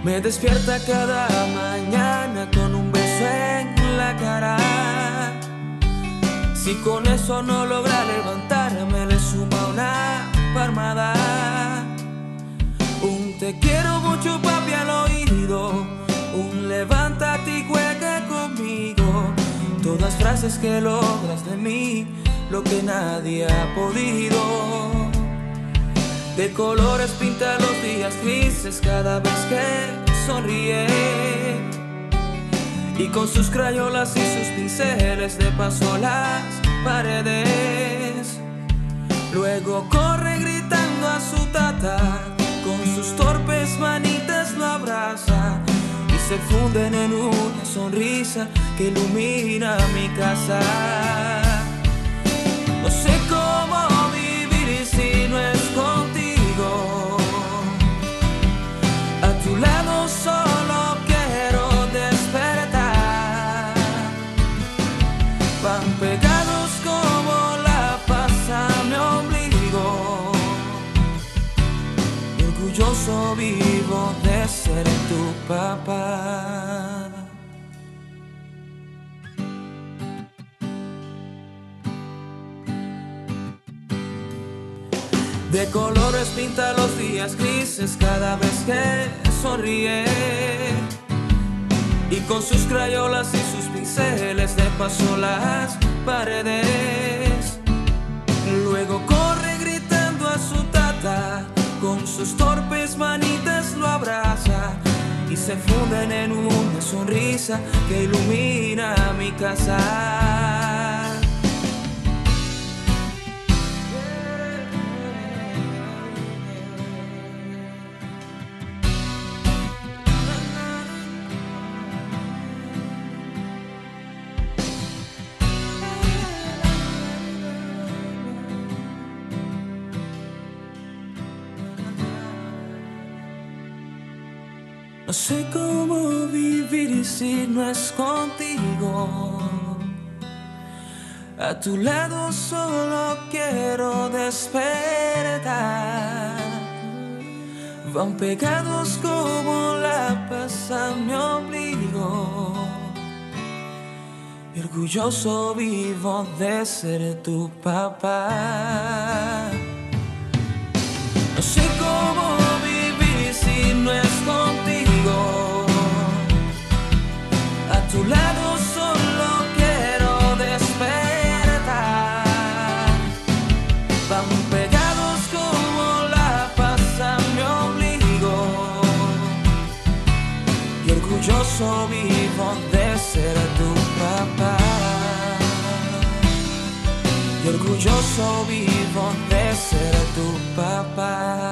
Me despierta cada mañana con un beso en la cara. Si con eso no logra levantarme, le suma una palmada. Un te quiero mucho, papi, al oído. Un levántate y juega conmigo. Todas frases que logras de mí, lo que nadie ha podido. De colores pinta los días grises cada vez que sonríe. Y con sus crayolas y sus pinceles de paso las paredes. Luego corre gritando a su tata, con sus torpes manitas lo abraza. Y se funden en una sonrisa que ilumina mi casa. No sé cómo vivir si no es contigo. A tu lado solo quiero despertar. Van pegados como la paz a mi ombligo. Y orgulloso vivo de ser tu papá. De colores pinta los días grises cada vez que sonríe. Y con sus crayolas y sus pinceles de paso las paredes. Luego corre gritando a su tata, con sus torpes manitas lo abraza. Y se funden en una sonrisa que ilumina mi casa. No sé cómo vivir si no es contigo. A tu lado solo quiero despertar. Van pegados como la paz a mi ombligo. Y orgulloso vivo de ser tu papá. No sé cómo vivir si no es contigo. A tu lado solo quiero despertar. Van pegados como la paz a mi ombligo. Y orgulloso vivo de ser tu papá. Y orgulloso vivo de ser tu papá.